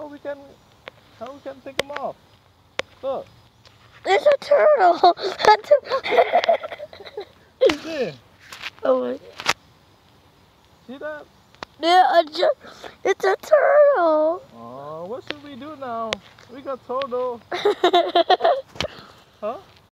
how we can take them off? Look. It's a turtle. See? Oh my. See that? Yeah, it's a turtle. Oh, what should we do now? We got turtle. Huh?